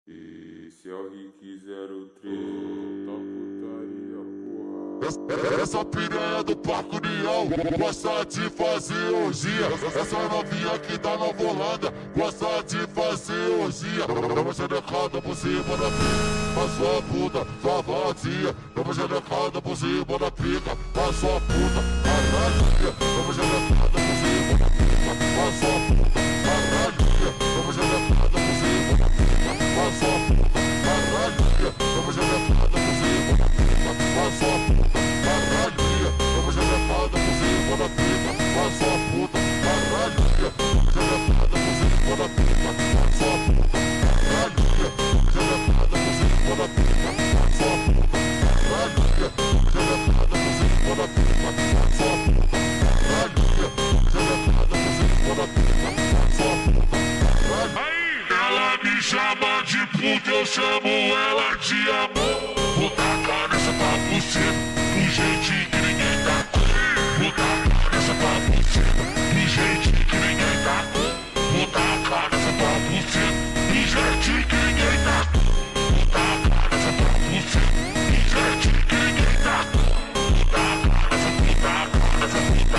E se é o Rick 03, tá putaria, porra. Essa piranha do Parque União gosta de fazer orgia. Essa novinha aqui da Nova Holanda gosta de fazer orgia. Dá uma gelecada por cima da pica, a sua puta, sua vadia. Dá uma gelecada por cima da pica, a sua puta, caralho. Dá uma gelecada por cima da pica, a sua puta, caralho. Dá uma gelecada por cima da pica, a sua puta, caralho. Dá uma gelecada por cima da pica, a sua puta, caralho. Dá uma gelecada por cima da pica, a sua puta, caralho. Dá uma gelecada por cima da pica, a sua puta, caralho. Dá uma gelecada por cima da pica, a sua puta, caralho. Dá uma gelecada por cima da pica, a sua puta, caralho. Dá uma gelecada por cima da pica, a sua puta, caralho. Ela me chama de puta, eu chamo ela de amor. Vou tacar nessa tua buceta do jeitinho que ninguém tá com. Vou tacar nessa tua buceta do jeitinho que ninguém tá com. Vou tacar nessa tua buceta do jeitinho que ninguém tá com. Vou tacar nessa tua buceta do jeitinho que ninguém tá com. Vou tacar nessa puta, nessa puta,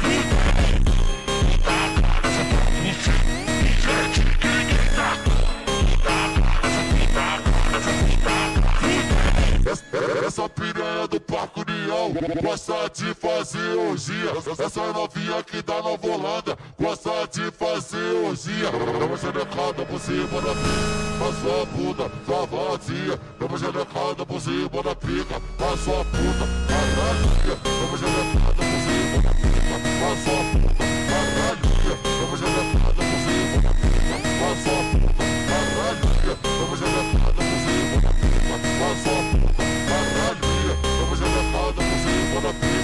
vou tacar nessa tua buceta do jeitinho que ninguém tá com. Vou tacar nessa puta, nessa puta. Essa piranha do Parque União gosta de fazer orgia. Essa novinha aqui da Nova Holanda gosta de fazer orgia. Dá uma gelecada por cima da pica, a sua puta, sua vadia. Dá uma gelecada por cima da pica, a sua puta, caralho. Dá uma gelecada por cima da pica, a sua puta, caralho. Dá uma gelecada por cima da pica, a sua puta, caralho. Dá uma gelecada por cima da pica, a sua puta, caralho. Dá uma gelecada por cima da pica.